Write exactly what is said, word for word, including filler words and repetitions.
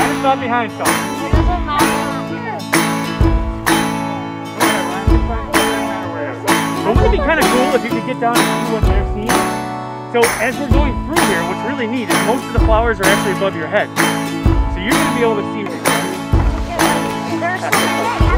Never stop behind something. It doesn't matter. So wouldn't it be kind of cool if you could get down and see what they're seeing? So as we're going through here, what's really neat is most of the flowers are actually above your head. So you're going to be able to see what's going on. There's so many.